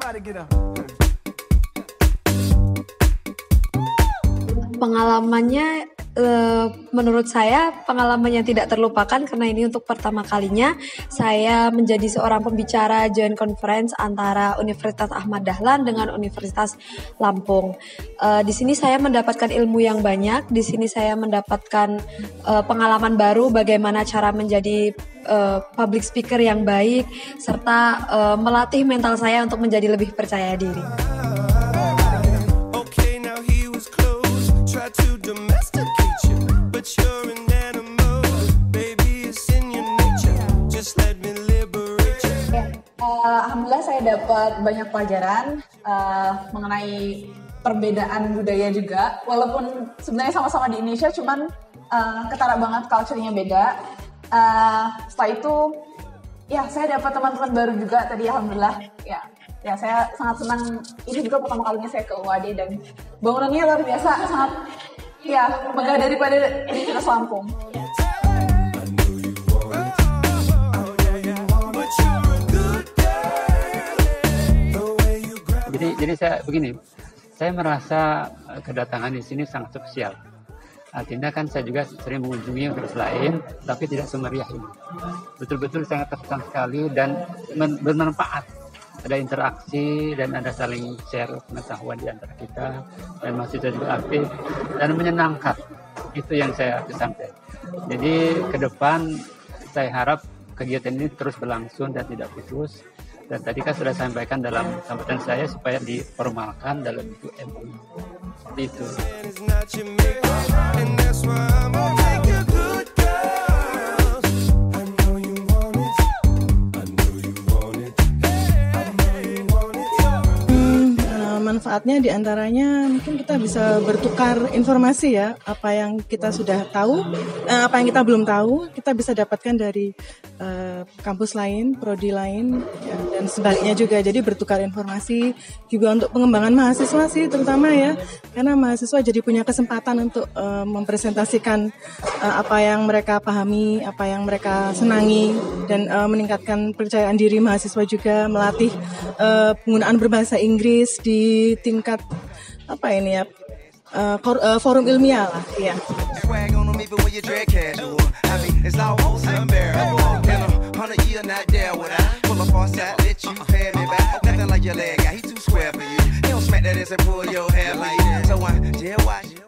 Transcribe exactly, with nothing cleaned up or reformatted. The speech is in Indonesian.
Pengalamannya eh, menurut saya pengalaman yang tidak terlupakan karena ini untuk pertama kalinya saya menjadi seorang pembicara joint conference antara Universitas Ahmad Dahlan dengan Universitas Lampung. Eh, di sini saya mendapatkan ilmu yang banyak, di sini saya mendapatkan eh, pengalaman baru bagaimana cara menjadi eh, public speaker yang baik serta eh, melatih mental saya untuk menjadi lebih percaya diri. To domesticate you, but you're an animal, baby, it's in your nature, just let me liberate you. Ya, uh, alhamdulillah saya dapat banyak pelajaran uh, mengenai perbedaan budaya juga, walaupun sebenarnya sama-sama di Indonesia, cuman uh, ketara banget culture-nya beda. Uh, setelah itu, ya saya dapat teman-teman baru juga tadi, alhamdulillah, ya. Ya, saya sangat senang. Ini juga pertama kalinya saya ke U A D dan bangunannya luar biasa, sangat ya megah daripada Universitas Lampung. Jadi, jadi saya begini, saya merasa kedatangan di sini sangat spesial. Artinya kan saya juga sering mengunjungi universitas lain, tapi tidak semeriah ini. Betul-betul sangat terkesan sekali dan bermanfaat. Ada interaksi dan ada saling share pengetahuan di antara kita dan mahasiswa juga aktif dan menyenangkan. Itu yang saya kesampaikan. Jadi ke depan saya harap kegiatan ini terus berlangsung dan tidak putus. Dan tadi kan sudah sampaikan dalam sambutan saya supaya diformalkan dalam bentuk M O U. Seperti itu. Manfaatnya diantaranya mungkin kita bisa bertukar informasi ya, apa yang kita sudah tahu, eh, apa yang kita belum tahu, kita bisa dapatkan dari eh, kampus lain, prodi lain, ya, dan sebaliknya juga. Jadi bertukar informasi juga untuk pengembangan mahasiswa sih terutama ya, karena mahasiswa jadi punya kesempatan untuk eh, mempresentasikan eh, apa yang mereka pahami, apa yang mereka senangi, dan eh, meningkatkan percayaan diri mahasiswa juga, melatih eh, penggunaan berbahasa Inggris di tingkat apa ini ya uh, for, uh, forum ilmiah lah ya. Yeah.